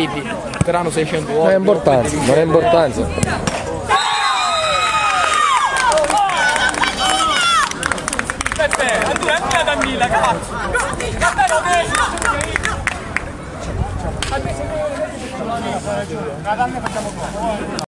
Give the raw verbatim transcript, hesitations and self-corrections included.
vedi, saranno seicento volte. Non è importanza, non è importanza. Peppe, andiamo anche da Mila, cazzo! A me se ne...